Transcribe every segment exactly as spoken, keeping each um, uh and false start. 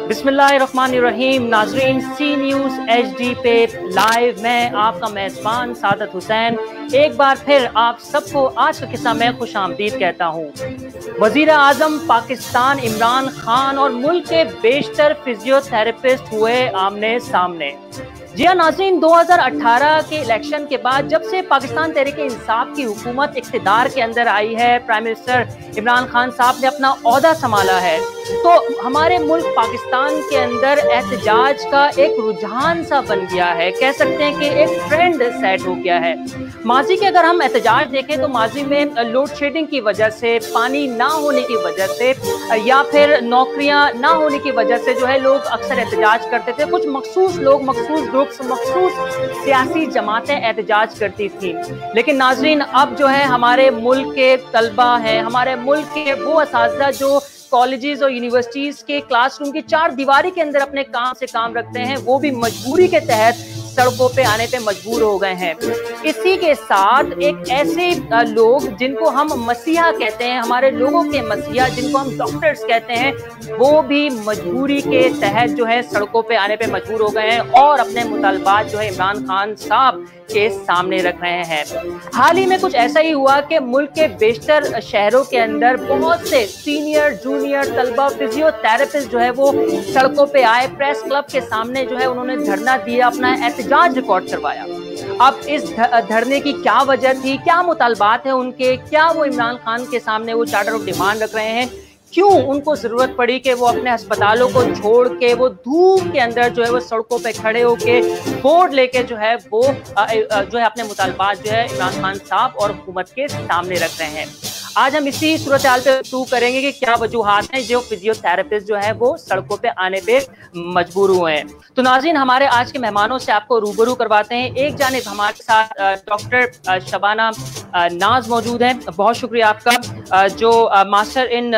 بسم اللہ الرحمن الرحیم. ناظرین، سی نیوز ایچ ڈی پہ لائیو میں آپ کا میزبان سعادت حسین ایک بار پھر آپ سب کو آج کا قصہ میں خوش آمدید کہتا ہوں. وزیر اعظم پاکستان عمران خان اور ملک کے بیشتر فزیو تھراپسٹ ہوئے آمنے سامنے. جی ہاں ناظرین، دو ہزار اٹھارہ کے الیکشن کے بعد جب سے پاکستان تحریک انصاف کی حکومت اقتدار کے اندر آئی ہے، پرائم منسٹر عمران خان صاحب نے اپنا عہدہ سنبھالا ہے، تو ہمارے ملک پاکستان کے اندر احتجاج کا ایک رجحان سا بن گیا ہے. کہہ سکتے ہیں کہ ایک ٹرینڈ سیٹ ہو گیا ہے. ماضی کے اگر ہم احتجاج دیکھیں تو ماضی میں لوڈ شیڈنگ کی وجہ سے، پانی نہ ہونے کی وجہ سے یا پھر نوکریاں نہ ہونے کی وجہ سے جو ہے لوگ اکثر احتجاج کرتے تھے. کچھ مخصوص لوگ، مخصوص گروپس، مخصوص سیاسی جماعتیں احتجاج کرتی تھیں. لیکن ناظرین، اب جو ہے ہمارے ملک کے طلبہ ہیں، ہمارے ملک کے وہ اساتذہ جو کالجز اور یونیورسٹیز کے کلاس روم کی چار دیواری کے اندر اپنے کام سے کام رکھتے ہیں، وہ بھی مجبوری کے تحت سڑکوں پہ آنے پہ مجبور ہو گئے ہیں. اسی کے ساتھ ایک ایسے لوگ جن کو ہم مسیحا کہتے ہیں، ہمارے لوگوں کے مسیحا جن کو ہم ڈاکٹرز کہتے ہیں، وہ بھی مجبوری کے تحت جو ہے سڑکوں پہ آنے پہ مجبور ہو گئے ہیں اور اپنے مطالبات جو ہے عمران خان صاحب کے سامنے رکھ رہے ہیں. حال ہی میں کچھ ایسا ہی ہوا کہ ملک کے بیشتر شہروں کے اندر بہت سے سینئر جونیئر طلبہ فزیو تھراپسٹ جو ہے وہ سڑکوں پہ آئے، پریس کلب کے سامنے جو ہے انہوں نے دھرنا دیا، اپنا احتجاج ریکارڈ کروایا. اب اس دھرنے کی کیا وجہ تھی، کیا مطالبات ہیں ان کے، کیا وہ عمران خان کے سامنے وہ چارٹر آف ڈیمانڈ رکھ رہے ہیں، کیوں ان کو ضرورت پڑی کہ وہ اپنے ہسپتالوں کو چھوڑ کے وہ دھوپ کے اندر جو ہے وہ سڑکوں پہ کھڑے ہو کے بورڈ لے کے جو ہے وہ جو ہے اپنے مطالبات جو ہے عمران خان صاحب اور حکومت کے سامنے رکھ رہے ہیں. آج ہم اسی صورتحال پہ گفتگو کریں گے کہ کیا وجوہات ہیں جو فزیو تھراپسٹ جو ہے وہ سڑکوں پہ آنے پہ مجبور ہوئے ہیں. تو ناظرین، ہمارے آج کے مہمانوں سے آپ کو روبرو کرواتے ہیں. ایک جانب ہمارے ساتھ ڈاکٹر شبانہ ناز موجود ہیں، بہت شکریہ آپ کا، جو ماسٹر ان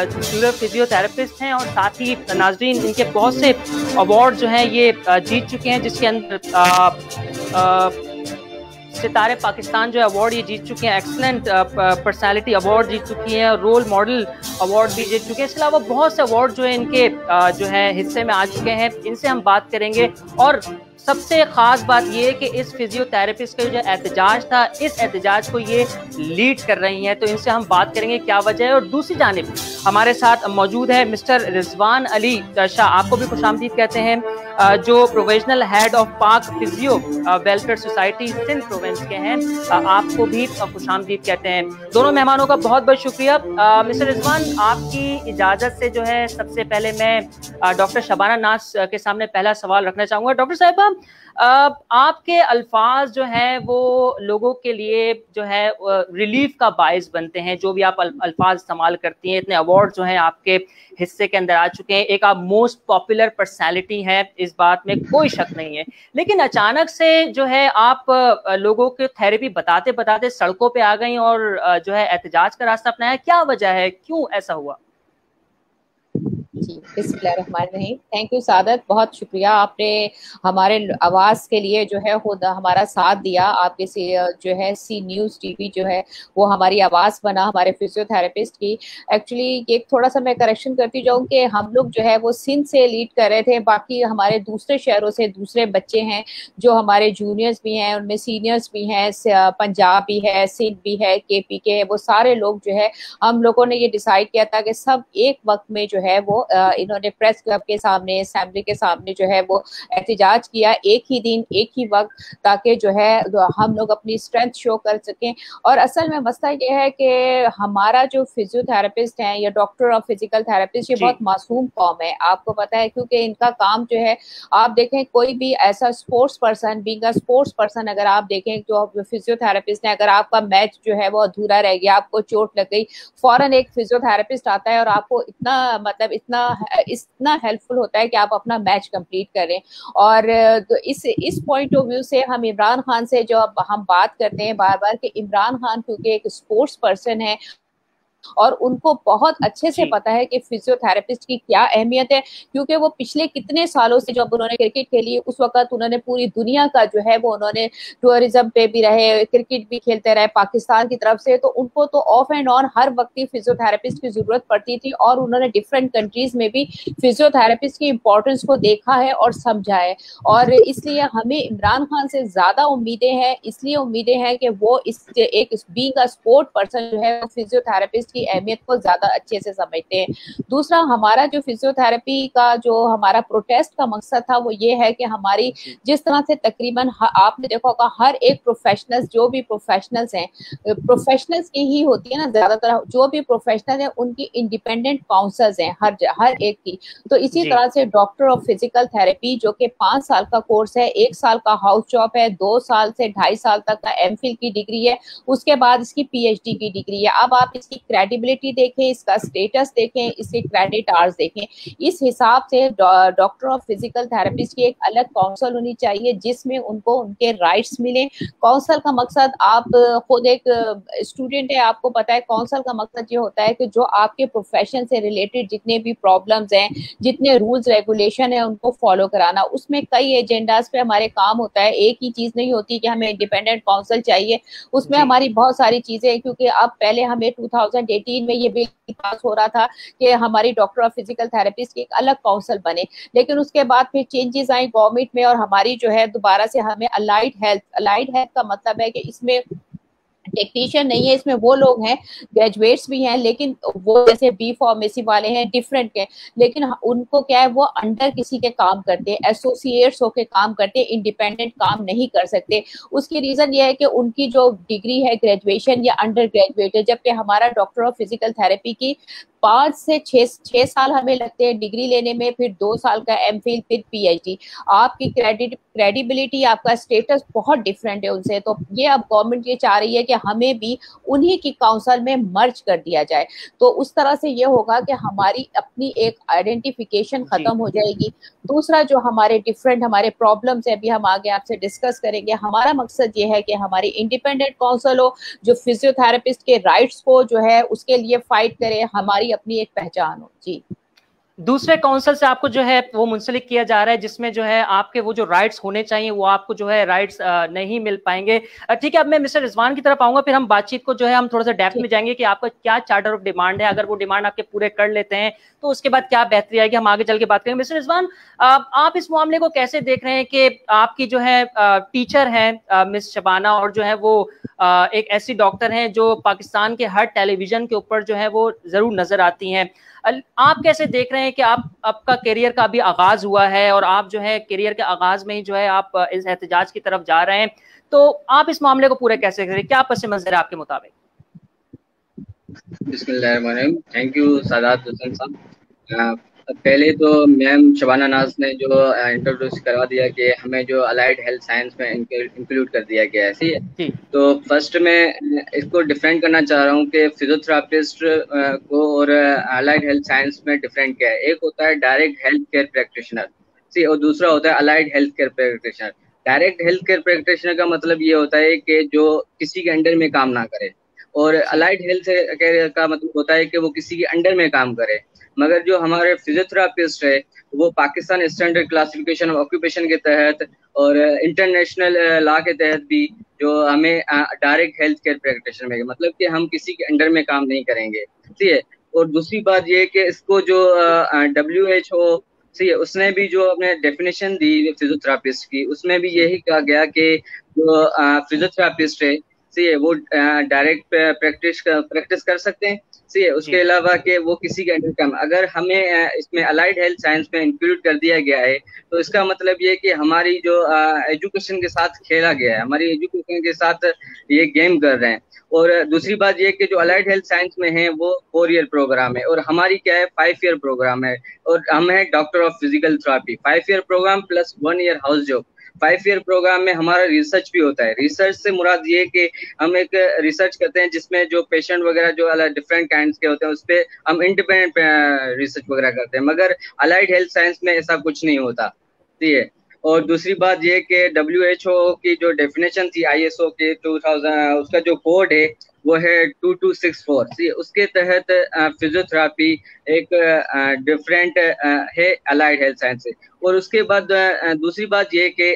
فزیو تھراپسٹ ہیں اور ساتھ ہی ناظرین ان کے بہت سے ایوارڈ جو ہیں یہ جیت چکے ہیں، جس کے اندر ستارے پاکستان جو ایوارڈ یہ جیت چکے ہیں، ایکسلنٹ پرسنالٹی ایوارڈ جیت چکی ہیں، رول ماڈل ایوارڈ بھی جیت چکے ہیں. اس کے علاوہ بہت سے ایوارڈ جو ہیں ان کے جو ہے حصے میں آ چکے ہیں. ان سے ہم بات کریں گے. اور سب سے خاص بات یہ کہ اس فزیو تھراپسٹ کا جو احتجاج تھا، اس احتجاج کو یہ لیڈ کر رہی ہیں، تو ان سے ہم بات کریں گے کیا وجہ ہے. اور دوسری جانب ہمارے ساتھ موجود ہے مسٹر رضوان علی شاہ، آپ کو بھی خوش آمدید کہتے ہیں، جو provisional head of Pak physio welfare society Sindh province کے ہیں، آپ کو بھی خوش آمدید کہتے ہیں. دونوں مہمانوں کا بہت بہت شکریہ. مسٹر رضوان، آپ کی اجازت سے جو ہے سب سے پہلے میں ڈاکٹر شبانہ ناز کے سامنے پہلا سوال رکھنا چاہوں گا. ڈاکٹر صاحبہ، آپ کے الفاظ جو ہیں وہ لوگوں کے لیے جو ہے ریلیف کا باعث بنتے ہیں. جو بھی آپ الفاظ استعمال کرتی ہیں، اتنے ایوارڈ جو ہیں آپ کے حصے کے اندر آ چکے ہیں، ایک آپ موسٹ پاپولر پرسنالٹی ہیں، اس بات میں کوئی شک نہیں ہے. لیکن اچانک سے جو ہے آپ لوگوں کو تھراپی بتاتے بتاتے سڑکوں پہ آ گئیں اور جو ہے احتجاج کا راستہ اپنایا. کیا وجہ ہے، کیوں ایسا ہوا؟ جی، بسم اللہ الرحمن الرحیم. تھینک یو سعادت، بہت شکریہ، آپ نے ہمارے آواز کے لیے جو ہے خود ہمارا ساتھ دیا. آپ کے جو ہے سی نیوز ٹی وی جو ہے وہ ہماری آواز بنا ہمارے فزیو تھراپسٹ کی. ایکچولی ایک تھوڑا سا میں کریکشن کرتی جاؤں کہ ہم لوگ جو ہے وہ سندھ سے لیڈ کر رہے تھے، باقی ہمارے دوسرے شہروں سے دوسرے بچے ہیں جو ہمارے جونیئرز بھی ہیں، ان میں سینئرز بھی ہیں، پنجاب بھی ہے، سندھ بھی ہے، کے پی کے، وہ سارے لوگ جو ہے ہم لوگوں نے یہ ڈیسائیڈ کیا تھا کہ سب ایک وقت میں جو ہے وہ انہوں نے پریس کلب کے سامنے، اسمبلی کے سامنے جو ہے وہ احتجاج کیا، ایک ہی دن ایک ہی وقت، تاکہ جو ہے ہم لوگ اپنی اسٹرینتھ شو کر سکیں. اور اصل میں مسئلہ یہ ہے کہ ہمارا جو فزیو تھراپسٹ ہیں یا ڈاکٹر اور فزیکل تھراپسٹ، یہ بہت معصوم قوم ہے، آپ کو پتہ ہے، کیونکہ ان کا کام جو ہے، آپ دیکھیں کوئی بھی ایسا sports person, being a sports person, اگر آپ دیکھیں جو فزیو تھراپسٹ ہیں، اگر آپ کا میچ جو ہے وہ ادھورا رہ گیا، آپ کو چوٹ لگ گئی، فوراً ایک فزیو تھراپسٹ آتا ہے اور آپ کو اتنا مطلب اتنا اتنا ہیلپ فل ہوتا ہے کہ آپ اپنا میچ کمپلیٹ کریں. اور اس اس پوائنٹ آف ویو سے ہم عمران خان سے جو ہم بات کرتے ہیں بار بار کہ عمران خان کیونکہ ایک اسپورٹس پرسن ہے، اور ان کو بہت اچھے سے پتا ہے کہ فزیوتھراپسٹ کی کیا اہمیت ہے, کیونکہ وہ پچھلے کتنے سالوں سے جب انہوں نے کرکٹ کھیلی اس وقت انہوں نے پوری دنیا کا جو ہے وہ انہوں نے ٹورزم پہ بھی رہے, کرکٹ بھی کھیلتے رہے پاکستان کی طرف سے, تو ان کو تو آف اینڈ آن ہر وقت فزیوتھراپسٹ کی ضرورت پڑتی تھی, اور انہوں نے ڈفرینٹ کنٹریز میں بھی فزیوتھراپسٹ کی امپورٹنس کو دیکھا ہے اور سمجھا ہے. اور اس لیے ہمیں عمران خان سے زیادہ امیدیں ہیں, اس لیے امیدیں ہیں کہ وہ اس ایک بینگ اے سپورٹ پرسن جو ہے وہ فزیوتھراپسٹ کی اہمیت کو زیادہ اچھے سے سمجھتے ہیں. دوسرا ہمارا جو فزیوتھراپی کا جو ہمارا پروٹیسٹ کا مقصد تھا وہ یہ ہے کہ ہماری جس طرح سے تقریباً آپ نے دیکھا ہوگا ہر ایک پروفیشنل جو بھی پروفیشنلز ہیں, پروفیشنلز کی ہی ہوتی ہے نا زیادہ تر, جو بھی پروفیشنل ہیں ان کی انڈیپینڈنٹ کاؤنسلز ہیں ہر ہر ایک کی. تو اسی طرح سے ڈاکٹر آف فزیکل تھراپی جو کہ پانچ سال کا کورس ہے, ایک سال کا ہاؤس جاب ہے, دو سال سے ڈھائی سال تک کا ایم فل کی ڈگری ہے, اس کے بعد اس کی پی ایچ ڈی کی ڈگری ہے. اب آپ اس کی کریڈیبلٹی دیکھیں, اس کا اسٹیٹس دیکھیں, اس کے کریڈٹ آورز دیکھیں, اس حساب سے ڈاکٹر آف فزیکل تھراپسٹ کی ایک الگ کاؤنسل ہونی چاہیے جس میں ان کو ان کے رائٹس ملیں. کاؤنسل کا مقصد, آپ خود ایک اسٹوڈنٹ ہے, آپ کو پتا ہے کاؤنسل کا مقصد یہ ہوتا ہے کہ جو آپ کے پروفیشن سے ریلیٹڈ جتنے بھی پرابلمز ہیں, جتنے رولز ریگولیشن ہیں ان کو فالو کرانا. اس میں کئی ایجنڈاز پہ ہمارے کام ہوتا ہے, ایک ہی چیز نہیں ہوتی کہ ہمیں انڈیپینڈنٹ کاؤنسل چاہیے, اس میں ہماری بہت ساری چیزیں ہیں. کیونکہ اب پہلے ہمیں ٹو تھاؤزینڈ ایٹین میں یہ بل پاس ہو رہا تھا کہ ہماری ڈاکٹر آف فزیکل تھراپسٹ کی ایک الگ کاؤنسل بنے, لیکن اس کے بعد پھر چینجز آئیں گورنمنٹ میں, اور ہماری جو ہے دوبارہ سے ہمیں الائڈ ہیلتھ, الائڈ ہیلتھ کا مطلب ہے کہ اس میں ٹیکنیشین نہیں ہے, اس میں وہ لوگ ہیں گریجویٹس بھی ہیں لیکن وہ جیسے بی فارمیسی والے ہیں ڈفرینٹ کے, لیکن ان کو کیا ہے وہ انڈر کسی کے کام کرتے ہیں, ایسوسیٹس ہو کے کام کرتے ہیں, انڈیپینڈنٹ کام نہیں کر سکتے. اس کی ریزن یہ ہے کہ ان کی جو ڈگری ہے گریجویشن یا انڈر گریجویٹ ہے, جبکہ ہمارا ڈاکٹر آف فزیکل تھراپی کی پانچ سے چھ چھ سال ہمیں لگتے ہیں ڈگری لینے میں, پھر دو سال کا ایم فل, پھر پی ایچ ڈی. آپ کی کریڈٹ کریڈیبلٹی, آپ کا اسٹیٹس بہت ڈفرینٹ ہے ان سے. تو یہ اب گورنمنٹ یہ چاہ رہی ہے کہ ہمیں بھی انہی کی کاؤنسل میں مرج کر دیا جائے, تو اس طرح سے یہ ہوگا کہ ہماری اپنی ایک آئیڈینٹیفیکیشن ختم ہو جائے گی. دوسرا جو ہمارے ڈفرینٹ ہمارے پرابلمس ہیں, ابھی ہم آگے آپ سے ڈسکس کریں گے. ہمارا مقصد یہ ہے کہ ہماری انڈیپینڈنٹ کاؤنسل ہو جو فزیوتھراپسٹ کے رائٹس کو جو ہے اس کے لیے فائٹ کرے, ہماری اپنی ایک پہچان ہو. جی, دوسرے کونسل سے آپ کو جو ہے وہ منسلک کیا جا رہا ہے جس میں جو ہے آپ کے وہ جو رائٹس ہونے چاہیے وہ آپ کو جو ہے رائٹس نہیں مل پائیں گے. ٹھیک ہے, اب میں مسٹر رضوان کی طرف آؤں گا, پھر ہم بات چیت کو جو ہے ہم تھوڑا سا ڈیپتھ میں جائیں گے کہ آپ کا کیا چارٹر آف ڈیمانڈ ہے. اگر وہ ڈیمانڈ آپ کے پورے کر لیتے ہیں تو اس کے بعد کیا بہتری آئے گی, ہم آگے چل کے بات کریں گے. مسٹر رضوان, آپ اس معاملے کو کیسے دیکھ رہے ہیں کہ آپ کی جو ہے ٹیچر ہیں مس شبانہ, اور جو ہے وہ ایک ایسی ڈاکٹر ہیں جو پاکستان کے ہر ٹیلی ویژن کے اوپر جو ہے وہ ضرور نظر آتی ہیں, آپ کیسے دیکھ رہے ہیں کہ آپ آپ کا کیریئر کا بھی آغاز ہوا ہے اور آپ جو ہے کیریئر کے آغاز میں ہی جو ہے آپ اس احتجاج کی طرف جا رہے ہیں, تو آپ اس معاملے کو پورے کیسے کریں, کیا پس منظر ہے آپ کے مطابق؟ بسم اللہ الرحمن الرحیم. تھینک یو سادات حسین صاحب. پہلے تو میم شبانہ ناز نے جو انٹروڈیوس کروا دیا کہ ہمیں جو الائڈ ہیلتھ سائنس میں انکلوڈ کر دیا گیا ہے, صحیح ہے. تو فرسٹ میں اس کو ڈیفرینٹ کرنا چاہ رہا ہوں کہ فزیوتھراپسٹ کو اور الائڈ ہیلتھ سائنس میں ڈیفرینٹ کیا ہے. ایک ہوتا ہے ڈائریکٹ ہیلتھ کیئر پریکٹیشنر, صحیح, اور دوسرا ہوتا ہے allied health care practitioner. Direct health care practitioner کا مطلب یہ ہوتا ہے کہ جو کسی کے انڈر میں کام نہ کرے, اور الائڈ ہیلتھ کیئر کا مطلب ہوتا ہے کہ وہ کسی کے انڈر میں کام کرے. مگر جو ہمارے فزیوتھراپسٹ ہے وہ Pakistan standard classification of occupation کے تحت اور انٹرنیشنل لا کے تحت بھی جو ہمیں ڈائریکٹ ہیلتھ کیئر پریکٹیشنر میں, مطلب کہ ہم کسی کے انڈر میں کام نہیں کریں گے, ٹھیک ہے. اور دوسری بات یہ کہ اس کو جو ڈبلیو ایچ او, ٹھیک ہے, اس نے بھی جو اپنے ڈیفینیشن دی فزیوتھراپسٹ کی, اس میں بھی یہی کہا گیا کہ جو فزیوتھراپسٹ ہے وہ ڈائریکٹ پریکٹس پریکٹس کر سکتے ہیں, ٹھیک ہے. اس کے علاوہ کہ وہ کسی کے انڈر کام, اگر ہمیں اس میں الائڈ ہیلتھ سائنس میں انکلوڈ کر دیا گیا ہے تو اس کا مطلب یہ کہ ہماری جو ایجوکیشن کے ساتھ کھیلا گیا ہے, ہماری ایجوکیشن کے ساتھ یہ گیم کر رہے ہیں. اور دوسری بات یہ کہ جو الائڈ ہیلتھ سائنس میں ہیں وہ فور ایئر پروگرام ہے, اور ہماری کیا ہے فائیو ایئر پروگرام ہے, اور ہم ہیں doctor of physical therapy. Five year program plus one year house job. Five year program میں ہمارا ریسرچ بھی ہوتا ہے. ریسرچ سے مراد یہ کہ ہم ایک ریسرچ کرتے ہیں جس میں جو پیشنٹ وغیرہ جو ڈفرینٹ کائنڈس کے ہوتے ہیں اس پہ ہم انڈیپینڈنٹ ریسرچ وغیرہ کرتے ہیں, مگر الائڈ ہیلتھ سائنس میں ایسا کچھ نہیں ہوتا, ٹھیک ہے. اور دوسری بات یہ کہ ڈبلیو ایچ او کی جو ڈیفینیشن تھی آئی ایس او کے ٹو تھاؤزینڈ, اس کا جو کوڈ ہے وہ ہے ٹو ٹو سکس فور. اس کے تحت فزیوتھراپی ایک ڈفرینٹ ہے الائڈ ہیلتھ سائنس سے. اور اس کے بعد دوسری بات یہ کہ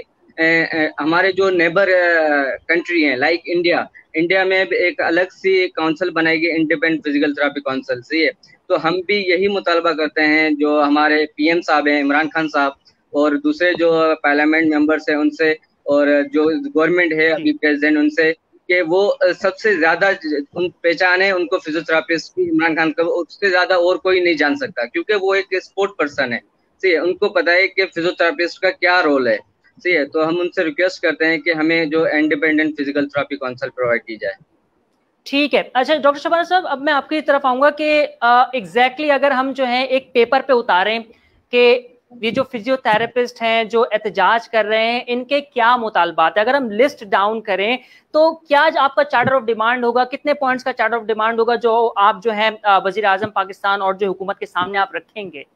ہمارے جو نیبر کنٹری ہیں لائک انڈیا انڈیا میں ایک الگ سی کونسل بنائے گی, انڈیپینڈنٹ فزیکل تھراپی کونسل سے. تو ہم بھی یہی مطالبہ کرتے ہیں جو ہمارے پی ایم صاحب ہیں عمران خان صاحب اور دوسرے جو پارلیمنٹ ممبرس ہیں ان سے, اور جو گورنمنٹ ہے ابھی پریزیڈنٹ ان سے, کہ وہ سب سے زیادہ ان پہچان ہے ان کو فزیوتھراپسٹ کی عمران خان کا, اس سے زیادہ اور کوئی نہیں جان سکتا کیونکہ وہ ایک اسپورٹ پرسن ہے. ٹھیک ہے, ان کو پتا ہے کہ فزیوتھراپسٹ کا کیا رول ہے. ٹھیک ہے, تو ہم ان سے ریکویسٹ کرتے ہیں کہ ہمیں جو independent physical therapy council provide کی جائے. ٹھیک ہے. اچھا ڈاکٹر شبانہ صاحب, اب میں آپ کی طرف آؤں گا کہ ایگزیکٹلی اگر ہم جو ہیں ایک پیپر پہ اتاریں کہ یہ جو فزیو تھراپسٹ ہیں جو احتجاج کر رہے ہیں ان کے کیا مطالبات ہیں, اگر ہم لسٹ ڈاؤن کریں تو کیا آپ کا چارٹر آف ڈیمانڈ ہوگا, کتنے پوائنٹس کا چارٹر آف ڈیمانڈ ہوگا جو آپ جو ہے وزیر اعظم پاکستان اور جو حکومت کے سامنے آپ رکھیں گے؟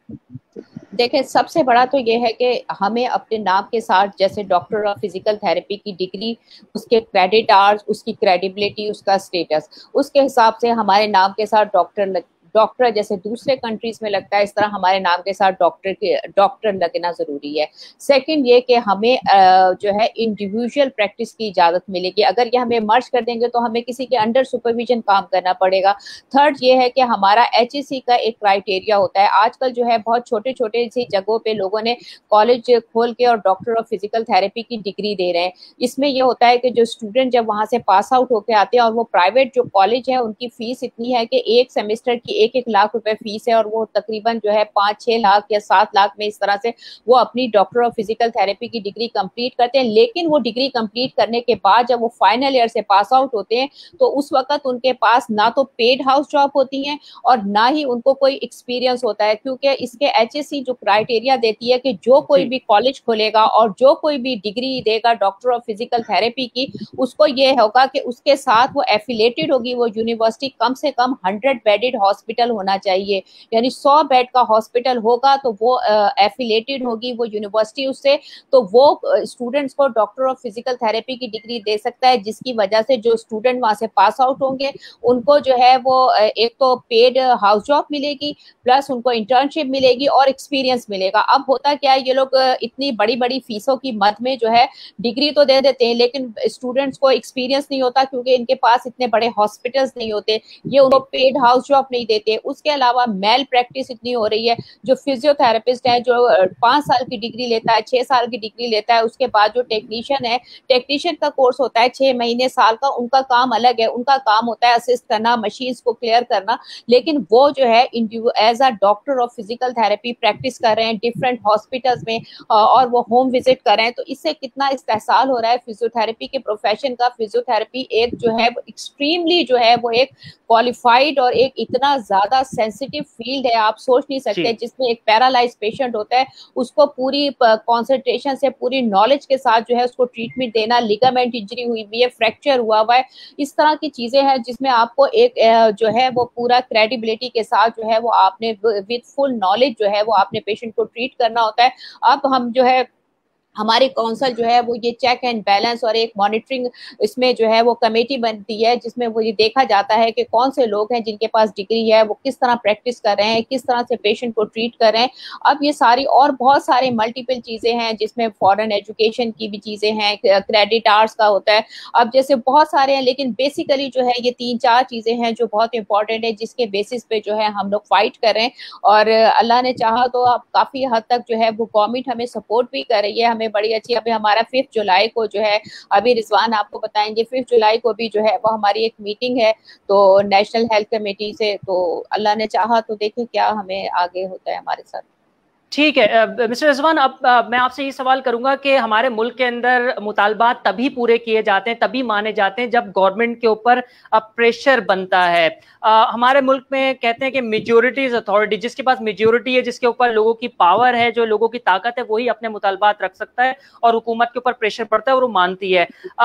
دیکھیں, سب سے بڑا تو یہ ہے کہ ہمیں اپنے نام کے ساتھ جیسے ڈاکٹر آف فزیکل تھراپی کی ڈگری, اس کے کریڈٹ آورز, اس کی کریڈیبلٹی, اس کا اسٹیٹس, اس کے حساب سے ہمارے نام کے ساتھ ڈاکٹر ڈاکٹر جیسے دوسرے کنٹریز میں لگتا ہے اس طرح ہمارے نام کے ساتھ ڈاکٹر کے ڈاکٹر لگنا ضروری ہے. سیکنڈ یہ کہ ہمیں جو ہے انڈیویجول پریکٹس کی اجازت ملے گی. اگر یہ ہمیں مرج کر دیں گے تو ہمیں کسی کے انڈر سپرویژن کام کرنا پڑے گا. تھرڈ یہ ہے کہ ہمارا ایچ ای سی کا ایک کرائٹیریا ہوتا ہے. آج کل جو ہے بہت چھوٹے چھوٹے سی جگہوں پہ لوگوں نے کالج کھول کے اور ڈاکٹر آف فزیکل تھراپی کی ڈگری دے رہے ہیں. اس میں یہ ہوتا ہے کہ جو اسٹوڈنٹ جب وہاں سے پاس آؤٹ ہو کے آتے ہیں اور وہ پرائیویٹ جو کالج ہے ان کی فیس اتنی ہے کہ ایک سیمسٹر کی ایک ایک لاکھ روپے فیس ہے, اور وہ تقریباً جو ہے پانچ چھ لاکھ یا سات لاکھ میں اس طرح سے وہ اپنی ڈاکٹر آف فزیکل تھراپی کی ڈگری کمپلیٹ کرتے ہیں. لیکن وہ ڈگری کمپلیٹ کرنے کے بعد جب وہ فائنل ایئر سے پاس آؤٹ ہوتے ہیں تو اس وقت ان کے پاس نہ تو پیڈ ہاؤس جاب ہوتی ہیں اور نہ ہی ان کو کوئی ایکسپیرینس ہوتا ہے, کیونکہ اس کے ایچ ایس سی جو کرائٹیریا دیتی ہے کہ جو کوئی بھی کالج کھولے گا اور جو کوئی بھی ڈگری دے گا ڈاکٹر آف فزیکل تھراپی کی, اس کو یہ ہوگا کہ اس کے ساتھ وہ ایفیلیٹڈ ہوگی وہ یونیورسٹی, کم سے کم ہنڈریڈ بیڈڈ ہاسپٹل ہونا چاہیے, یعنی سو بیڈ کا ہاسپٹل ہوگا تو وہ ایفیلیٹڈ ہوگی وہ یونیورسٹی اس سے, تو وہ اسٹوڈنٹس کو ڈاکٹر آف فزیکل تھراپی کی ڈگری دے سکتا ہے, جس کی وجہ سے جو اسٹوڈنٹ وہاں سے پاس آؤٹ ہوں گے ان کو جو ہے وہ ایک تو پیڈ ہاؤس جاب ملے گی, پلس ان کو انٹرنشپ ملے گی اور ایکسپیرینس ملے گا. اب ہوتا کیا ہے, یہ لوگ اتنی بڑی بڑی فیسوں کی مد میں جو ہے ڈگری تو دے دیتے ہیں لیکن اسٹوڈنٹس کو ایکسپیرینس نہیں ہوتا کیونکہ ان کے پاس اتنے بڑے ہاسپٹلس نہیں ہوتے, یہ ان کو پیڈ ہاؤس جاب نہیں دیتے. اس کے علاوہ میل پریکٹس اتنی ہو رہی ہے, جو فزیو تھراپسٹ ہے جو پانچ سال کی ڈگری لیتا ہے, چھ سال کی ڈگری لیتا ہے, اس کے بعد جو ٹیکنیشین ہے, ٹیکنیشین کا کورس ہوتا ہے چھ مہینے سال کا, ان کا کام الگ ہے, ان کا کام ہوتا ہے اسسٹ کرنا, مشینز کو کلیئر کرنا, لیکن وہ جو ہے as a doctor of physical therapy practice کر رہے ہیں ڈفرینٹ ہاسپٹلس میں اور وہ ہوم وزٹ کر رہے ہیں. تو اس سے کتنا استحصال ہو رہا ہے فزیو تھراپی کے پروفیشن کا. فزیو تھراپی ایک جو ہے ایکسٹریملی جو ہے وہ ایک کوالیفائڈ اور ایک اتنا زیادہ سینسیٹیو فیلڈ ہے, آپ سوچ نہیں سکتے, جس میں ایک پیرالائز پیشنٹ ہوتا ہے اس کو پوری کانسنٹریشن سے پوری نالج کے ساتھ جو ہے اس کو ٹریٹمنٹ دینا, لیگامنٹ انجری ہوئی ہوئی ہے, فریکچر ہوا ہوا ہے, اس طرح کی چیزیں ہیں جس میں آپ کو ایک جو ہے وہ پورا کریڈیبلٹی کے ساتھ جو ہے وہ آپ نے وتھ فل نالج جو ہے وہ آپ نے پیشنٹ کو ٹریٹ کرنا ہوتا ہے. اب ہم جو ہے ہماری کونسل جو ہے وہ یہ چیک اینڈ بیلنس اور ایک مانیٹرنگ اس میں جو ہے وہ کمیٹی بنتی ہے جس میں وہ یہ دیکھا جاتا ہے کہ کون سے لوگ ہیں جن کے پاس ڈگری ہے, وہ کس طرح پریکٹس کر رہے ہیں, کس طرح سے پیشنٹ کو ٹریٹ کر رہے ہیں. اب یہ ساری اور بہت سارے ملٹیپل چیزیں ہیں جس میں فارن ایجوکیشن کی بھی چیزیں ہیں, کریڈٹ آورس کا ہوتا ہے, اب جیسے بہت سارے ہیں, لیکن بیسیکلی جو ہے یہ تین چار چیزیں ہیں جو بہت امپورٹنٹ ہے جس کے بیسس پہ جو ہے ہم لوگ فائٹ کر رہے ہیں. اور اللہ نے چاہا تو اب کافی حد تک جو ہے وہ گورنمنٹ ہمیں سپورٹ بھی کر رہی ہے, ہمیں بڑی اچھی. ابھی ہمارا ففتھ جولائی کو جو ہے, ابھی رضوان آپ کو بتائیں گے, ففتھ جولائی کو بھی جو ہے وہ ہماری ایک میٹنگ ہے تو نیشنل ہیلتھ کمیٹی سے, تو اللہ نے چاہا تو دیکھیں کیا ہمیں آگے ہوتا ہے ہمارے ساتھ. ٹھیک ہے مسٹر رضوان, اب میں آپ سے یہ سوال کروں گا کہ ہمارے ملک کے اندر مطالبات تبھی پورے کیے جاتے ہیں, تبھی مانے جاتے ہیں جب گورنمنٹ کے اوپر پریشر بنتا ہے. ہمارے ملک میں کہتے ہیں کہ میجورٹی از اتھارٹی, جس کے پاس میجورٹی ہے, جس کے اوپر لوگوں کی پاور ہے, جو لوگوں کی طاقت ہے, وہی اپنے مطالبات رکھ سکتا ہے اور حکومت کے اوپر پریشر پڑتا ہے اور وہ مانتی ہے.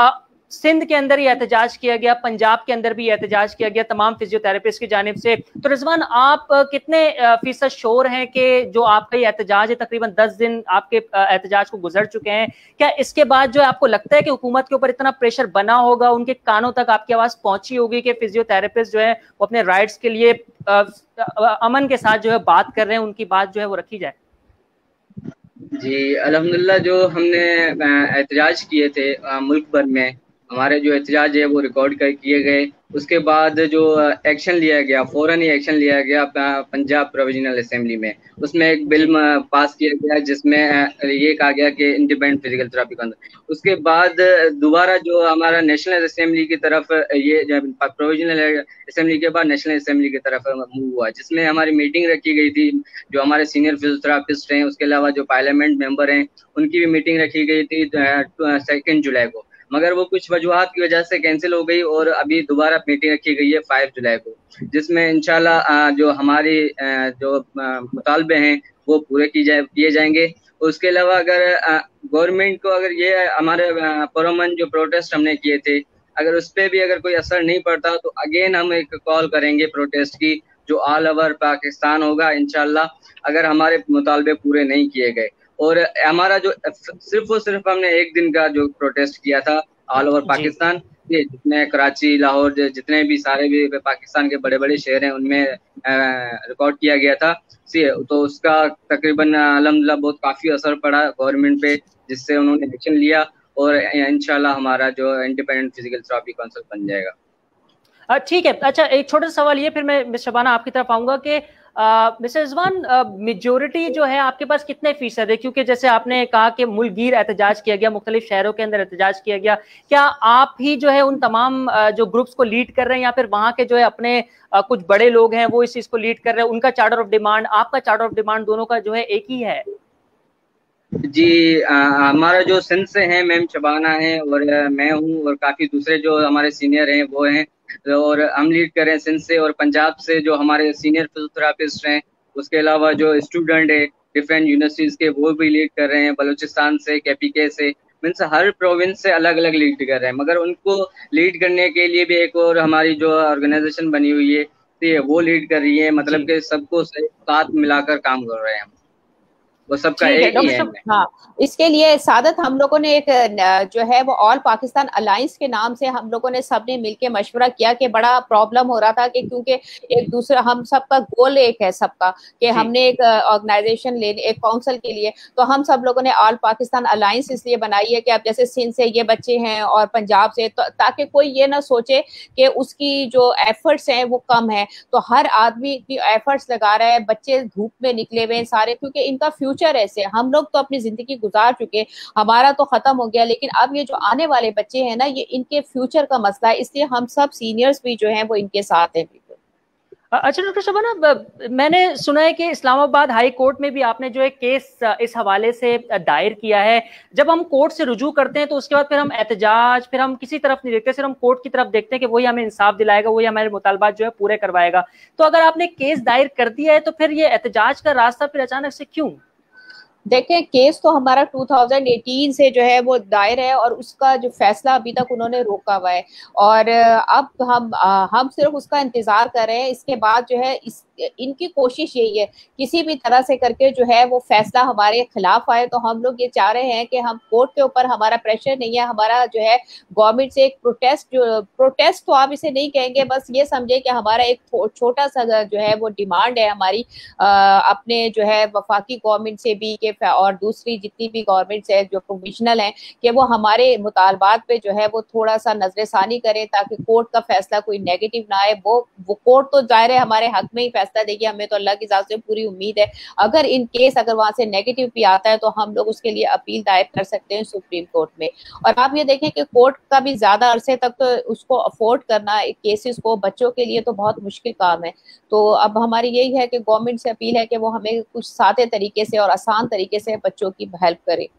सिंध के अंदर ही एहतजाज किया गया, पंजाब के अंदर भी एहतजाज किया गया तमाम फिजियोथेरेपिस्ट की जानिब से। तो रिजवान, आप कितने फीसद श्योर हैं कि जो आपका ये एहतजाज है, तकरीबन दस दिन आपके एहतजाज को गुजर चुके हैं, क्या इसके बाद जो है आपको लगता है कि हुकूमत के ऊपर इतना प्रेशर बना होगा, उनके कानों तक आपकी आवाज पहुंची होगी कि फिजियोथेरेपिस्ट जो है वो अपने राइट्स के लिए अमन के साथ जो है बात कर रहे हैं, उनकी बात जो है वो रखी जाए? जी अल्हम्दुलिल्लाह, जो हमने एहतजाज किए थे मुल्क भर में, हमारे जो एहतजाज है वो रिकॉर्ड कर किए गए। उसके बाद जो एक्शन लिया गया, फौरन ही एक्शन लिया गया पंजाब प्रोविजनल असेंबली में। उसमें एक बिल पास किया गया जिसमें ये कहा गया कि इंडिपेंडेंट फिजिकल थेरेपी का। उसके बाद दोबारा जो हमारा नेशनल असेंबली की तरफ, ये प्रोविजनल असेंबली के बाद नेशनल असेंबली की तरफ मूव हुआ, जिसमें हमारी मीटिंग रखी गई थी। जो हमारे सीनियर फिजियोथेरेपिस्ट हैं, उसके अलावा जो पार्लियामेंट मेंबर हैं, उनकी भी मीटिंग रखी गई थी सेकेंड जुलाई को, मगर वो कुछ वजूहात की वजह से कैंसिल हो गई और अभी दोबारा मीटिंग रखी गई है फाइव जुलाई को, जिसमें इंशाल्लाह जो हमारी जो मुतालबे हैं वो पूरे की जाए किए जाएंगे। उसके अलावा अगर गवर्नमेंट को, अगर ये हमारे परमन जो प्रोटेस्ट हमने किए थे, अगर उस पर भी अगर कोई असर नहीं पड़ता तो अगेन हम एक कॉल करेंगे प्रोटेस्ट की, जो ऑल ओवर पाकिस्तान होगा इंशाल्लाह, अगर हमारे मुतालबे पूरे नहीं किए गए। और हमारा जो सिर्फ और सिर्फ हमने एक दिन का जो प्रोटेस्ट किया था ऑल ओवर पाकिस्तान, ये जितने कराची, लाहौर, जितने भी सारे भी पाकिस्तान के बड़े बड़े शहर हैं उनमें रिकॉर्ड किया गया था, तो उसका तकरीबन अल्हम्दुलिल्लाह बहुत काफ़ी असर पड़ा गवर्नमेंट पे, जिससे उन्होंने एक्शन लिया और इंशाल्लाह हमारा जो इंडिपेंडेंट फिजिकल थेरेपी काउंसिल बन जाएगा। ठीक है। अच्छा, एक छोटा सा सवाल ये, फिर मैं मिस शबाना आपकी तरफ आऊंगा कि मिस्टर रिजवान, मेजोरिटी जो है आपके पास कितने फीसद है? क्योंकि जैसे आपने कहा कि मुल्कगीर एहतजाज किया गया, मुख्तलिफ शहरों के अंदर एहतजाज किया गया, क्या आप ही जो है उन तमाम जो ग्रुप्स को लीड कर रहे हैं, या फिर वहाँ के जो है अपने कुछ बड़े लोग हैं वो इस चीज को लीड कर रहे हैं? उनका चार्टर ऑफ डिमांड, आपका चार्टर ऑफ डिमांड, दोनों का जो है एक ही है? जी, आ, हमारा जो सिंध से है मैम शबाना है और मैं हूँ और काफ़ी दूसरे जो हमारे सीनियर हैं वो हैं, और हम लीड कर रहे हैं सिंध से। और पंजाब से जो हमारे सीनियर फिजियोथेरेपिस्ट हैं, उसके अलावा जो स्टूडेंट है डिफरेंट यूनिवर्सिटीज़ के, वो भी लीड कर रहे हैं। बलूचिस्तान से, के पी के से, मीन्स हर प्रोविंस से अलग अलग लीड कर रहे हैं, मगर उनको लीड करने के लिए भी एक और हमारी जो ऑर्गेनाइजेशन बनी हुई है तो वो लीड कर रही है, मतलब कि सबको साथ मिलाकर काम कर रहे हैं हम, वो सबका एक ही है। हाँ, इसके लिए सादत हम लोगों ने एक जो है वो ऑल पाकिस्तान अलायंस के नाम से हम लोगों ने सबने मिलके मशवरा किया कि बड़ा प्रॉब्लम हो रहा था कि क्योंकि एक दूसरा, हम सबका गोल एक है सबका कि हमने एक ऑर्गेनाइजेशन ले, एक काउंसिल के लिए, तो हम सब लोगों ने ऑल पाकिस्तान अलायंस इसलिए बनाई है कि अब जैसे सिंध से ये बच्चे हैं और पंजाब से, तो ताकि कोई ये ना सोचे कि उसकी जो एफर्ट्स हैं वो कम है, तो हर आदमी की एफर्ट्स लगा रहा है। बच्चे धूप में निकले हुए हैं सारे, क्योंकि इनका फ्यूचर ऐसे, हम लोग तो अपनी जिंदगी गुजार चुके, हमारा तो खत्म हो गया, लेकिन अब ये जो आने वाले बच्चे हैं ना, ये इनके फ्यूचर का मसला है, इसलिए हम सब सीनियर्स भी जो हैं वो इनके साथ हैं। अच्छा डॉक्टर शबाना, मैंने सुना है कि इस्लामाबाद हाई कोर्ट में भी आपने जो है केस इस हवाले से दायर किया है। जब हम कोर्ट से रुजू करते हैं तो उसके बाद फिर हम एहतजाज, फिर हम किसी तरफ नहीं देखते, सिर्फ हम कोर्ट की तरफ देखते हैं कि वही हमें इंसाफ दिलाएगा, वही हमारे मुतालबात जो है पूरे करवाएगा। तो अगर आपने केस दायर कर दिया है तो फिर ये एहतजाज का रास्ता फिर अचानक से क्यों? देखें, केस तो हमारा दो हज़ार अठारह से जो है वो दायर है और उसका जो फैसला अभी तक उन्होंने रोका हुआ है, और अब हम हम सिर्फ उसका इंतजार कर रहे हैं। इसके बाद जो है इस इनकी कोशिश यही है किसी भी तरह से करके जो है वो फैसला हमारे खिलाफ आए। तो हम लोग ये चाह रहे हैं कि हम कोर्ट के ऊपर, हमारा प्रेशर नहीं है, हमारा जो है गवर्नमेंट से एक प्रोटेस्ट, जो प्रोटेस्ट तो आप इसे नहीं कहेंगे, बस ये समझे कि हमारा एक छोटा सा जो है वो डिमांड है हमारी आ, अपने जो है वफाकी गवर्नमेंट से भी के और दूसरी जितनी भी गवर्नमेंट्स है जो प्रोविजनल हैं, कि वो हमारे मुतालबात पे जो है वो थोड़ा सा नजरसानी करें, ताकि कोर्ट का फैसला कोई नेगेटिव ना आए। वो वो कोर्ट तो जाहिर है हमारे हक में ही फैसला देगी, हमें तो अल्लाह की जात से पूरी उम्मीद है। अगर इन केस अगर वहां से नेगेटिव भी आता है तो हम लोग उसके लिए अपील दायर कर सकते हैं सुप्रीम कोर्ट में। और आप ये देखें कि कोर्ट का भी ज्यादा अरसे तक तो उसको अफोर्ड करना केसेस को बच्चों के लिए तो बहुत मुश्किल काम है। तो अब हमारी यही है कि गवर्नमेंट से अपील है कि वो हमें कुछ सादे तरीके से और आसान तरीके से बच्चों की हेल्प करे,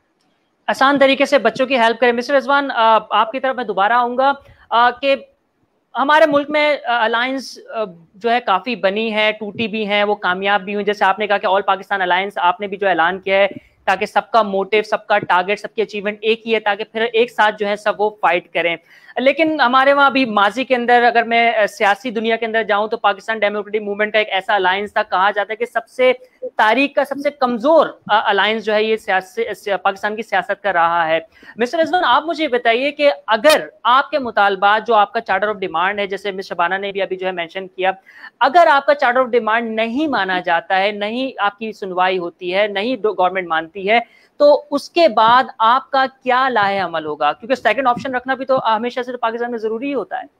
आसान तरीके से बच्चों की हेल्प करें। मिस्टर रिजवान, आपकी तरफ मैं दोबारा आऊंगा कि हमारे मुल्क में अलायंस जो है काफी बनी है, टूटी भी हैं, वो कामयाब भी हुई। जैसे आपने कहा कि ऑल पाकिस्तान अलायंस आपने भी जो ऐलान किया है تاکہ سب کا موٹیو, سب کا ٹارگیٹ, سب کی اچیومنٹ ایک ہی ہے, تاکہ پھر ایک ساتھ جو ہے سب وہ فائٹ کریں. لیکن ہمارے وہاں بھی ماضی کے اندر اگر میں سیاسی دنیا کے اندر جاؤں تو پاکستان ڈیموکریٹک موومنٹ کا ایک ایسا الائنس تھا, کہا جاتا ہے کہ سب سے تاریخ کا سب سے کمزور الائنس جو ہے یہ سیاسی پاکستان کی سیاست کا رہا ہے. مسٹر رضوان, آپ مجھے بتائیے کہ اگر آپ کے مطالبات جو آپ کا چارٹر آف ڈیمانڈ ہے, جیسے مس شبانہ نے بھی ابھی جو ہے مینشن کیا, اگر آپ کا چارٹر آف ڈیمانڈ نہیں مانا جاتا ہے, نہیں آپ کی سنوائی ہوتی ہے, نہیں گورنمنٹ مانتی ہے, تو اس کے بعد آپ کا کیا لاہ عمل ہوگا؟ کیونکہ سیکنڈ آپشن رکھنا بھی تو ہمیشہ سے پاکستان میں ضروری ہوتا ہے.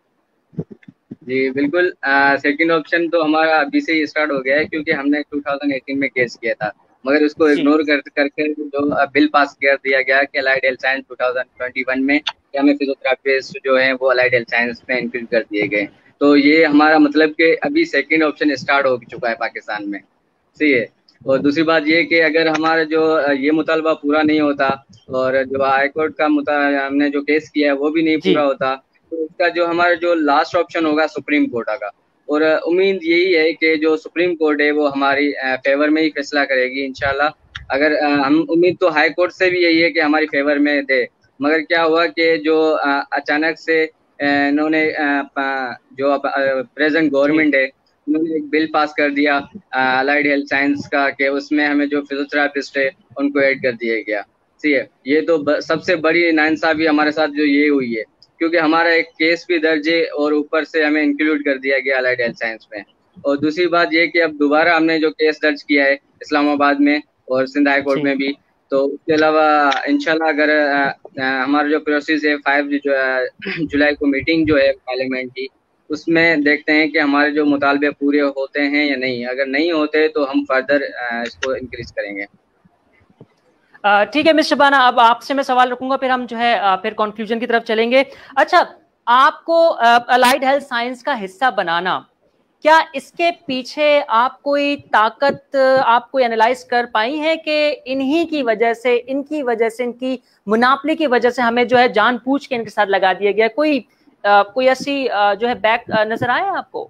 جی بالکل, سیکنڈ آپشن تو ہمارا ابھی سے ہی اسٹارٹ ہو گیا ہے, کیونکہ ہم نے دو ہزار اٹھارہ میں کیس کیا تھا, مگر اس کو اگنور کر کر کے جو بل پاس کر دیا گیا کہ الائیڈ ہیلتھ سائنس دو ہزار اکیس میں کہ ہمیں فزیوتھراپسٹ جو ہیں وہ الائیڈ ہیلتھ سائنس میں انکلوڈ کر دیے گئے. تو یہ ہمارا مطلب کہ ابھی سیکنڈ آپشن اسٹارٹ ہو چکا ہے پاکستان میں, صحیح ہے. اور دوسری بات یہ کہ اگر ہمارا جو یہ مطالبہ پورا نہیں ہوتا اور جو ہائی کورٹ کا ہم نے جو کیس کیا ہے وہ بھی نہیں پورا ہوتا, تو اس کا جو ہمارا جو لاسٹ آپشن ہوگا سپریم کورٹ کا. اور امید یہی ہے کہ جو سپریم کورٹ ہے وہ ہماری فیور میں ہی فیصلہ کرے گی انشاءاللہ. اگر ہم امید تو ہائی کورٹ سے بھی یہی ہے کہ ہماری فیور میں دے, مگر کیا ہوا کہ جو اچانک سے انہوں نے جو پریزنٹ گورنمنٹ ہے انہوں نے ایک بل پاس کر دیا الائیڈ ہیلتھ سائنس کا, کہ اس میں ہمیں جو فزیوتھراپسٹ ہے ان کو ایڈ کر دیا گیا. ٹھیک ہے, یہ تو سب سے بڑی ناانصافی ہمارے ساتھ جو یہ ہوئی ہے, کیونکہ ہمارا ایک کیس بھی درج ہے اور اوپر سے ہمیں انکلوڈ کر دیا گیا الائیڈ ہیلتھ سائنس میں. اور دوسری بات یہ کہ اب دوبارہ ہم نے جو کیس درج کیا ہے اسلام آباد میں اور سندھ ہائی کورٹ میں بھی, تو اس کے علاوہ انشاءاللہ اگر ہمارا جو پروسیس ہے فائیو جولائی کو میٹنگ جو ہے پارلیمنٹ کی, اس میں دیکھتے ہیں کہ ہمارے جو مطالبے پورے ہوتے ہیں یا نہیں. اگر نہیں ہوتے تو ہم فردر اس کو انکریز کریں گے. ٹھیک ہے مس شبانہ, اب آپ سے میں سوال رکھوں گا, پھر ہم جو ہے پھر کنکلوژن کی طرف چلیں گے. اچھا, آپ کو الائیڈ ہیلتھ سائنس کا حصہ بنانا, کیا اس کے پیچھے آپ کوئی طاقت آپ کوئی انالائز کر پائی ہے کہ انہی کی وجہ سے, ان کی وجہ سے, ان کی مناپلی کی وجہ سے ہمیں جو ہے جان پوچھ کے ان کے ساتھ لگا دیا گیا, کوئی کوئی ایسی جو ہے بیک نظر آئے آپ کو؟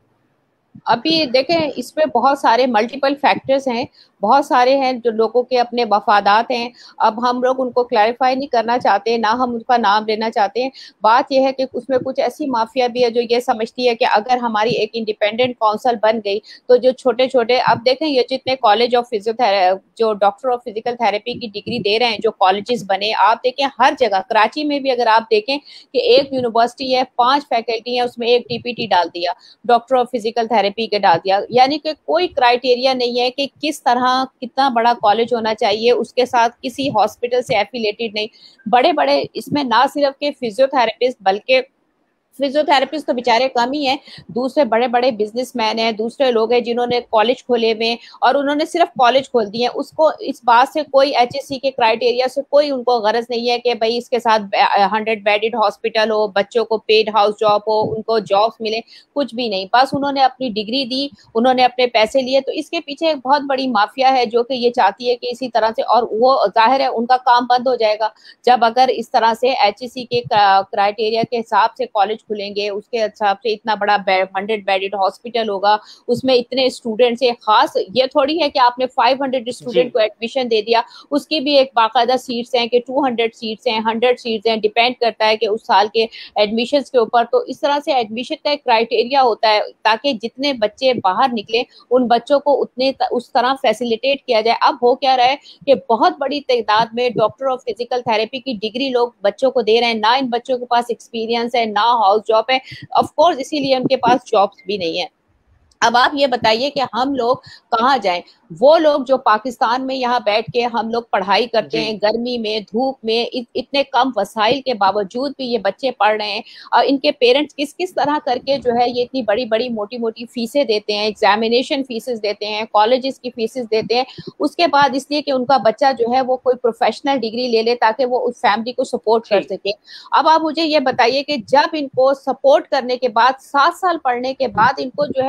ابھی دیکھیں اس میں بہت سارے ملٹیپل فیکٹرز ہیں, بہت سارے ہیں جو لوگوں کے اپنے مفادات ہیں. اب ہم لوگ ان کو کلیریفائی نہیں کرنا چاہتے, نہ ہم ان کا نام لینا چاہتے ہیں. بات یہ ہے کہ اس میں کچھ ایسی مافیا بھی ہے جو یہ سمجھتی ہے کہ اگر ہماری ایک انڈیپینڈنٹ کونسل بن گئی تو جو چھوٹے چھوٹے, اب دیکھیں یہ جتنے کالج آف فزیو جو ڈاکٹر آف فزیکل تھراپی کی ڈگری دے رہے ہیں, جو کالجز بنے, آپ دیکھیں ہر جگہ, کراچی میں بھی اگر آپ دیکھیں کہ ایک یونیورسٹی ہے, پانچ فیکلٹی ہیں, اس میں ایک ٹی پی ٹی ڈال دیا, ڈاکٹر آف فزیکل تھراپی کے ڈال دیا. یعنی کہ کوئی کرائٹیریا نہیں ہے کہ کس طرح کتنا بڑا کالج ہونا چاہیے, اس کے ساتھ کسی ہاسپٹل سے ایفیلیٹڈ نہیں. بڑے بڑے اس میں نہ صرف کہ فزیو تھراپسٹ بلکہ فزیو تھراپسٹ تو بیچارے کم ہی ہیں, دوسرے بڑے بڑے بزنس مین ہیں, دوسرے لوگ ہیں جنہوں نے کالج کھولے ہوئے اور انہوں نے صرف کالج کھول دیے. اس کو اس بات سے کوئی ایچ ایس سی کے کرائٹیریا سے کوئی ان کو غرض نہیں ہے کہ بھائی اس کے ساتھ ہنڈریڈ بیڈڈ ہاسپٹل ہو, بچوں کو پیڈ ہاؤس جاب ہو, ان کو جابس ملے, کچھ بھی نہیں. بس انہوں نے اپنی ڈگری دی, انہوں نے اپنے پیسے لیے. تو اس کے پیچھے ایک بہت بڑی مافیا ہے جو کہ یہ چاہتی ہے کہ اسی طرح سے, اور وہ ظاہر ہے ان کا کام بند ہو جائے گا جب اگر اس طرح سے ایچ ایس سی کے کرائٹیریا کے حساب سے کالج کھلیں گے, اس کے حساب سے اتنا بڑا ہنڈریڈ بیڈڈ ہاسپٹل ہوگا, اس میں اتنے اسٹوڈنٹس ہیں. خاص یہ تھوڑی ہے کہ آپ نے فائیو ہنڈریڈ اسٹوڈنٹ کو ایڈمیشن دے دیا, اس کی بھی ایک باقاعدہ سیٹس ہیں کہ ٹو ہنڈریڈ سیٹس ہیں, ہنڈریڈ سیٹس ہیں, ڈیپینڈ کرتا ہے کہ اس سال کے ایڈمیشنز کے اوپر. تو اس طرح سے ایڈمیشن کا ایک کرائٹیریا ہوتا ہے تاکہ جتنے بچے باہر نکلے ان بچوں کو اتنے اس طرح فیسیلیٹیٹ کیا جائے. اب ہو کیا رہا ہے کہ بہت بڑی تعداد میں ڈاکٹر آف فزیکل تھراپی کی ڈگری لوگ بچوں کو دے رہے ہیں, نہ ان بچوں کے پاس ایکسپیرینس ہے, نہ ہاؤس جاب ہے, آف کورس اسی لیے ان کے پاس جابس بھی نہیں ہے. اب آپ یہ بتائیے کہ ہم لوگ کہاں جائیں؟ وہ لوگ جو پاکستان میں یہاں بیٹھ کے ہم لوگ پڑھائی کرتے ہیں, گرمی میں, دھوپ میں, اتنے کم وسائل کے باوجود بھی یہ بچے پڑھ رہے ہیں, اور ان کے پیرنٹس کس کس طرح کر کے جو ہے یہ اتنی بڑی بڑی موٹی موٹی فیسیں دیتے ہیں, ایگزامینیشن فیسز دیتے ہیں, کالجز کی فیسز دیتے ہیں. اس کے بعد اس لیے کہ ان کا بچہ جو ہے وہ کوئی پروفیشنل ڈگری لے لے تاکہ وہ اس فیملی کو سپورٹ کر سکے. اب آپ مجھے یہ بتائیے کہ جب ان کو سپورٹ کرنے کے بعد, سات سال پڑھنے کے بعد ان کو جو ہے ڈگری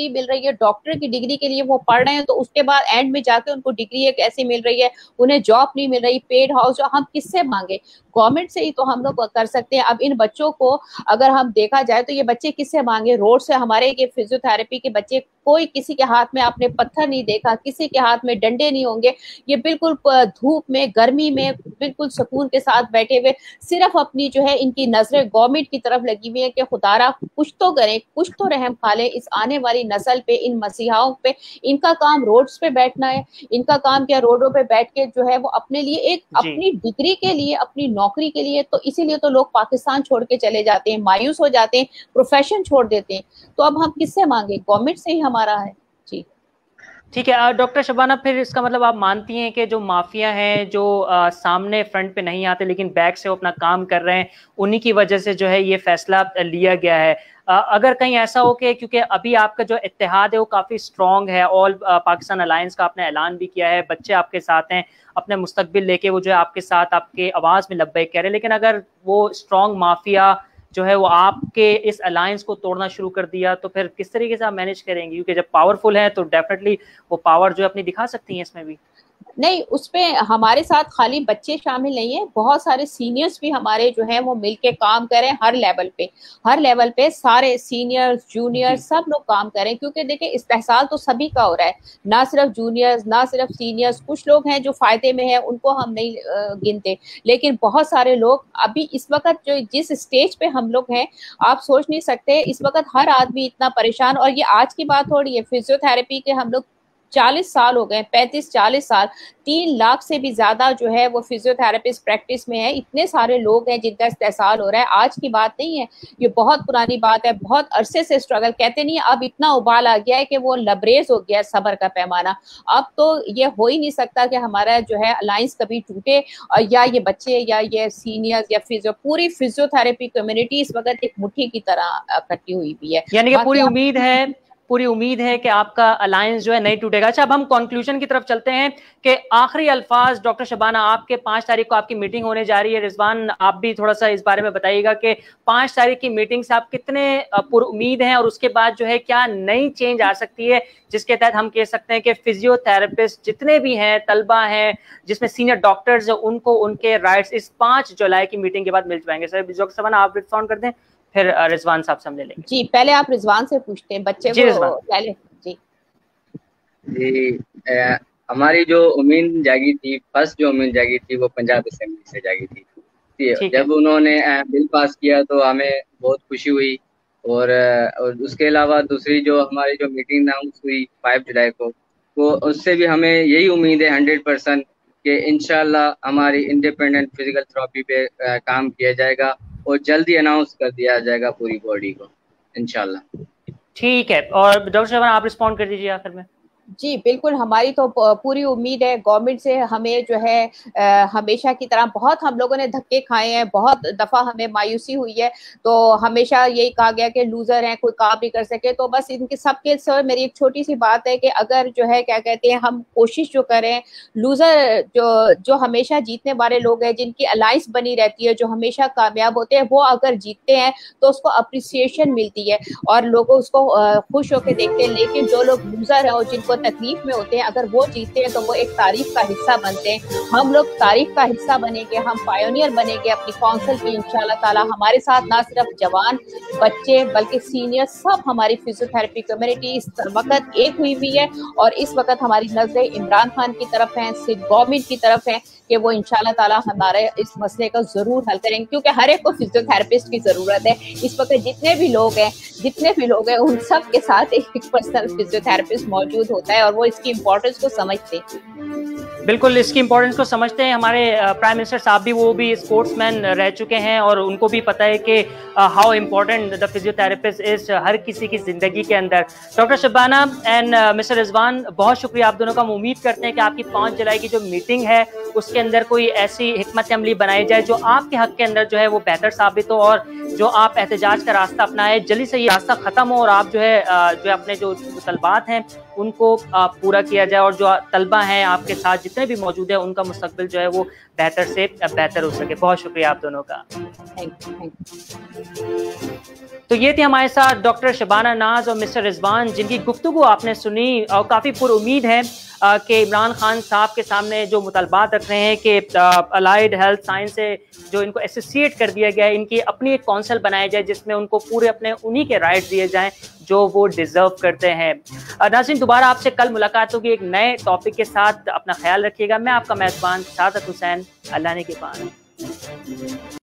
نوکری مل رہی ہے, ڈاکٹر کی ڈگری کے لیے وہ پڑھ رہے ہیں, تو اس کے بعد اینڈ میں جا کے ان کو ڈگری ایک ایسی مل رہی ہے, انہیں جاب نہیں مل رہی, پیڈ ہاؤس, ہم کس سے مانگے؟ گورنمنٹ سے ہی تو ہم لوگ کر سکتے ہیں. اب ان بچوں کو اگر ہم دیکھا جائے تو یہ بچے کس سے مانگے؟ روڈ سے ہمارے یہ فزیو تھراپی کے بچے, کوئی کسی کے ہاتھ میں آپ نے پتھر نہیں دیکھا, کسی کے ہاتھ میں ڈنڈے نہیں ہوں گے, یہ بالکل دھوپ میں گرمی میں بالکل سکون کے ساتھ بیٹھے ہوئے, صرف اپنی جو ہے ان کی نظریں گورنمنٹ کی طرف لگی ہوئی ہے کہ خدارا کچھ تو کریں, کچھ تو رحم کھا لیں اس آنے والی نسل پہ, ان مسیحاؤں پہ. ان کا کام روڈز پہ بیٹھنا ہے, ان کا کام کیا روڈوں پہ بیٹھ کے جو ہے وہ اپنے لیے ایک اپنی ڈگری کے لیے, اپنی نوکری کے لیے, تو اسی لیے تو لوگ پاکستان چھوڑ کے چلے جاتے ہیں, مایوس ہو جاتے ہیں, پروفیشن چھوڑ دیتے ہیں. تو اب ہم کس سے مانگے؟ گورنمنٹ سے ہی ہمارا ہے. جی ٹھیک ہے ڈاکٹر شبانہ, پھر اس کا مطلب آپ مانتی ہیں کہ جو مافیا ہیں, جو آ, سامنے فرنٹ پہ نہیں آتے لیکن بیک سے وہ اپنا کام کر رہے ہیں, انہی کی وجہ سے جو ہے یہ فیصلہ لیا گیا ہے. آ, اگر کہیں ایسا ہو کہ کیونکہ ابھی آپ کا جو اتحاد ہے وہ کافی اسٹرانگ ہے, آل پاکستان الائنس کا آپ نے اعلان بھی کیا ہے, بچے آپ کے ساتھ ہیں, اپنے مستقبل لے کے وہ جو ہے آپ کے ساتھ آپ کے آواز میں لبیک کہہ رہے ہیں, لیکن اگر وہ اسٹرانگ مافیا جو ہے وہ آپ کے اس الائنس کو توڑنا شروع کر دیا تو پھر کس طریقے سے آپ مینیج کریں گے؟ کیونکہ جب پاورفل ہے تو ڈیفینیٹلی وہ پاور جو ہے اپنی دکھا سکتی ہیں اس میں بھی. نہیں, اس پہ ہمارے ساتھ خالی بچے شامل نہیں ہیں, بہت سارے سینئرز بھی ہمارے جو ہیں وہ مل کے کام کریں ہر لیول پہ, ہر لیول پہ سارے سینئرز جونیئر سب لوگ کام کریں, کیونکہ دیکھیں استحصال تو سبھی کا ہو رہا ہے, نہ صرف جونیئرز نہ صرف سینئرز. کچھ لوگ ہیں جو فائدے میں ہیں, ان کو ہم نہیں گنتے, لیکن بہت سارے لوگ ابھی اس وقت جو جس اسٹیج پہ ہم لوگ ہیں آپ سوچ نہیں سکتے, اس وقت ہر آدمی اتنا پریشان. اور یہ آج کی بات ہو رہی ہے, فزیو تھراپی کے ہم لوگ چالیس سال ہو گئے, پینتیس چالیس سال, تین لاکھ سے بھی زیادہ جو ہے وہ فزیو تھراپسٹ پریکٹس میں ہے. اتنے سارے لوگ ہیں جن کا استحصال ہو رہا ہے, آج کی بات نہیں ہے, یہ بہت پرانی بات ہے. بہت عرصے سے اسٹرگل, کہتے نہیں اب اتنا ابال آ گیا ہے کہ وہ لبریز ہو گیا ہے صبر کا پیمانہ. اب تو یہ ہو ہی نہیں سکتا کہ ہمارا جو ہے الائنس کبھی ٹوٹے, اور یا یہ بچے یا یہ سینئرز یا فزیو پوری فزیو تھراپی کمیونٹی اس وقت ایک مٹھی کی طرح اکٹھی ہوئی بھی ہے. یعنی کہ پوری امید ہے پوری امید ہے کہ آپ کا الائنس جو ہے نہیں ٹوٹے گا. اچھا, اب ہم کنکلوژن کی طرف چلتے ہیں کہ آخری الفاظ ڈاکٹر شبانہ, آپ کے پانچ تاریخ کو آپ کی میٹنگ ہونے جا رہی ہے. رضوان آپ بھی تھوڑا سا اس بارے میں بتائیے گا کہ پانچ تاریخ کی میٹنگ سے آپ کتنے پر امید ہیں, اور اس کے بعد جو ہے کیا نئی چینج آ سکتی ہے جس کے تحت ہم کہہ سکتے ہیں کہ فزیو تھراپسٹ جتنے بھی ہیں, طلبہ ہیں, جس میں سینئر ڈاکٹرز ہیں, ان کو ان کے رائٹس اس پانچ جولائی کی میٹنگ کے بعد مل جائیں گے. سر ڈاکٹر شبانہ آپ رسپونڈ کر دیں, پھر رضوان صاحب سے ہم لے لیں گے. جی پہلے آپ رضوان سے پوچھتے ہیں, بچے کو پہلے. جی جی ہماری جو امید جاگی تھی, فرسٹ جو امید جاگی تھی وہ پنجاب اسمبلی سے جاگی تھی. جب انہوں نے بل پاس کیا تو ہمیں بہت خوشی ہوئی, اور اس کے علاوہ دوسری جو ہماری جو میٹنگ اناؤنس ہوئی فائیو جولائی کو, وہ اس سے بھی ہمیں یہی امید ہے ہنڈریڈ پرسینٹ کہ انشاءاللہ ہماری انڈیپینڈنٹ فزیکل تھراپی پہ کام کیا جائے گا اور جلدی اناؤنس کر دیا جائے گا پوری باڈی کو انشاءاللہ. ٹھیک ہے, اور ڈاکٹر شبانہ آپ رسپونڈ کر دیجیے آخر میں. جی بالکل, ہماری تو پوری امید ہے گورنمنٹ سے. ہمیں جو ہے ہمیشہ کی طرح بہت ہم لوگوں نے دھکے کھائے ہیں, بہت دفعہ ہمیں مایوسی ہوئی ہے, تو ہمیشہ یہی کہا گیا کہ لوزر ہیں, کوئی کام نہیں کر سکے. تو بس ان کے سب کے سر میری ایک چھوٹی سی بات ہے کہ اگر جو ہے کیا کہتے ہیں ہم کوشش جو کریں, لوزر جو جو ہمیشہ جیتنے والے لوگ ہیں, جن کی الائنس بنی رہتی ہے, جو ہمیشہ کامیاب ہوتے ہیں, وہ اگر جیتتے ہیں تو اس کو اپریسیشن ملتی ہے اور لوگ اس کو خوش ہو کے دیکھتے ہیں. لیکن جو لوگ لوزر ہیں اور جن کو تکلیف میں ہوتے ہیں, اگر وہ جیتے ہیں تو وہ ایک تاریخ کا حصہ بنتے ہیں. ہم لوگ تاریخ کا حصہ بنیں گے, ہم پائونیئر بنیں گے اپنی کونسل کی انشاءاللہ تعالی. ہمارے ساتھ نہ صرف جوان بچے بلکہ سینئر سب ہماری فزیو تھراپی کمیونٹی اس وقت ایک ہوئی ہوئی ہے, اور اس وقت ہماری نظریں عمران خان کی طرف ہیں, گورنمنٹ کی طرف ہیں کہ وہ انشاءاللہ تعالی ہمارے اس مسئلے کا ضرور حل کریں گے, کیونکہ ہر ایک کو فزیو تھراپسٹ کی ضرورت ہے. اس وقت جتنے بھی لوگ ہیں جتنے بھی لوگ ہیں ان سب کے ساتھ ایک پرسنل فزیو تھراپسٹ موجود ہوتا ہے, اور وہ اس کی امپورٹنس کو سمجھتے ہیں. بالکل اس کی امپورٹنس کو سمجھتے ہیں. ہمارے پرائم منسٹر صاحب بھی وہ بھی اسپورٹس مین رہ چکے ہیں, اور ان کو بھی پتہ ہے کہ how important the physio therapist is ہر کسی کی زندگی کے اندر. Doctor Shabana and mister Rizwan, بہت شکریہ آپ دونوں کا. ہم امید کرتے ہیں کہ آپ کی پانچ جولائی کی جو میٹنگ ہے اس کے اندر کوئی ایسی حکمت عملی بنائی جائے جو آپ کے حق کے اندر جو ہے وہ بہتر ثابت ہو، اور جو آپ احتجاج کا راستہ اپنائے جلدی سے یہ راستہ ختم ہو، اور آپ جو ہے جو اپنے جو طلبات ہیں ان کو پورا کیا جائے، اور جو طلبہ ہیں آپ کے ساتھ جتنے بھی موجود ہیں ان کا مستقبل جو ہے وہ بہتر سے بہتر ہو سکے۔ بہت شکریہ آپ دونوں کا۔ تو یہ تھی ہمارے ساتھ ڈاکٹر شبانہ ناز اور مسٹر رضوان، جن کی گفتگو آپ نے سنی، اور کافی پر امید ہے کہ عمران خان صاحب کے سامنے جو مطالبات رکھ رہے ہیں کہ الائیڈ ہیلتھ سائنس سے جو ان کو ایسوسیٹ کر دیا گیا ہے، ان کی اپنی ایک کونسل بنایا جائے جس میں ان کو پورے اپنے انہی کے رائٹ دیے جائیں جو وہ ڈیزرو کرتے ہیں۔ ناظرین، دوبارہ آپ سے کل ملاقات ہوگی ایک نئے ٹاپک کے ساتھ۔ اپنا خیال رکھیے گا۔ میں آپ کا میزبان سعادت حسین، اللہ نے کے پاس۔